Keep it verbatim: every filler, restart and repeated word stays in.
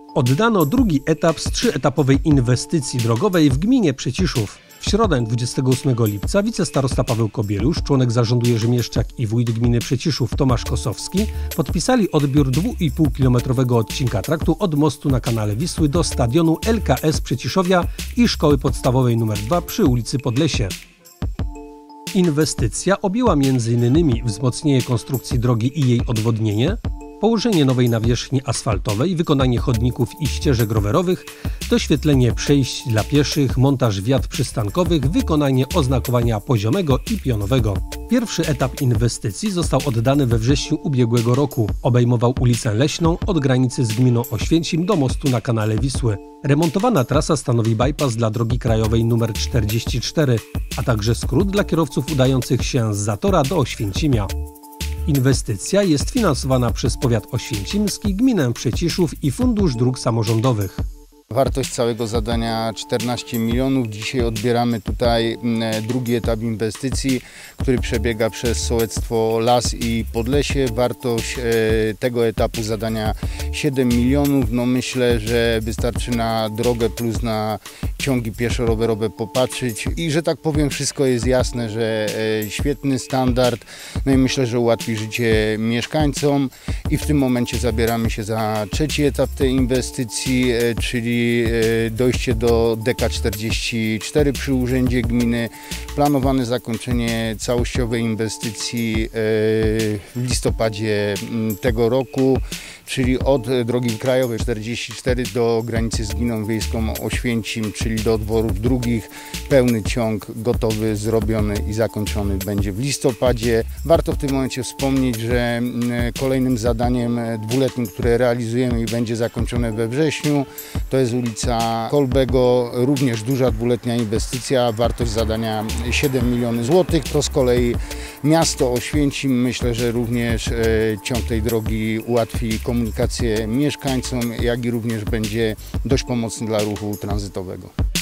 Oddano drugi etap z trzyetapowej inwestycji drogowej w gminie Przeciszów. W środę dwudziestego ósmego lipca wicestarosta Paweł Kobielusz, członek zarządu Jerzy Mieszczak i wójt gminy Przeciszów Tomasz Kosowski podpisali odbiór dwuipółkilometrowego odcinka traktu od mostu na kanale Wisły do stadionu L K S Przeciszowia i szkoły podstawowej nr dwa przy ulicy Podlesie. Inwestycja objęła między innymi wzmocnienie konstrukcji drogi i jej odwodnienie, położenie nowej nawierzchni asfaltowej, wykonanie chodników i ścieżek rowerowych, doświetlenie przejść dla pieszych, montaż wiat przystankowych, wykonanie oznakowania poziomego i pionowego. Pierwszy etap inwestycji został oddany we wrześniu ubiegłego roku. Obejmował ulicę Leśną od granicy z gminą Oświęcim do mostu na kanale Wisły. Remontowana trasa stanowi bypass dla drogi krajowej nr czterdzieści cztery, a także skrót dla kierowców udających się z Zatora do Oświęcimia. Inwestycja jest finansowana przez powiat oświęcimski, gminę Przeciszów i Fundusz Dróg Samorządowych. Wartość całego zadania czternaście milionów. Dzisiaj odbieramy tutaj drugi etap inwestycji, który przebiega przez sołectwo Las i Podlesie. Wartość tego etapu zadania siedem milionów. No myślę, że wystarczy na drogę plus na ciągi pieszo-rowerowe popatrzeć i że tak powiem wszystko jest jasne, że świetny standard. No i myślę, że ułatwi życie mieszkańcom i w tym momencie zabieramy się za trzeci etap tej inwestycji, czyli dojście do D K czterdzieści cztery przy Urzędzie Gminy. Planowane zakończenie całościowej inwestycji w listopadzie tego roku, czyli od drogi krajowej czterdzieści cztery do granicy z gminą wiejską Oświęcim, czyli do dworów drugich. Pełny ciąg gotowy, zrobiony i zakończony będzie w listopadzie. Warto w tym momencie wspomnieć, że kolejnym zadaniem dwuletnim, które realizujemy i będzie zakończone we wrześniu, to jest ulica Kolbego, również duża dwuletnia inwestycja, wartość zadania siedem milionów złotych. To z kolei miasto Oświęcim, myślę, że również ciąg tej drogi ułatwi komunikację mieszkańcom, jak i również będzie dość pomocny dla ruchu tranzytowego.